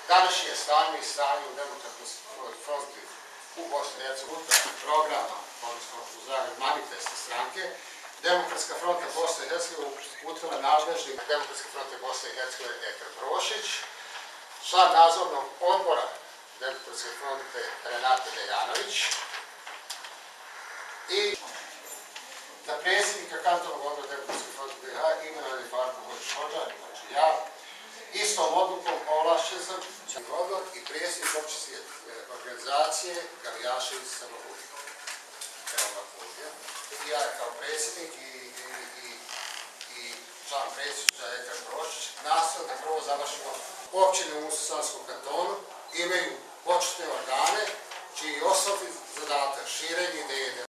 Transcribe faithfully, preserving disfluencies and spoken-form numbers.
današnje stanje i stanje u Demokratskoj fronti u Bosni i Hercegovini, programa, odnosno u Zagrebu manifesta stranke, Demokratska fronta Bosne i Hercegovine uputila nadležnik Demokratske fronte Bosne i Hercegovine Eker Brošić, član nadzornog odbora Demokratske fronte Renata Dejanović i za predsjednika kantonalnog odbora Demokratske fronte B iH imenovan je Farko Hođić-Hođa, znači ja, istom odlukom ovlašćen sam odbor i predsjednik općinske organizacije Galijašević Samohulnik. Evo ovako ovdje. I ja kao predsjednik i, i, i, i član predsjednika Eker Brošić nastavno da prvo završimo općine u Musanskom kantonu imaju početne organe čiji je osnovni zadatak širenje ideje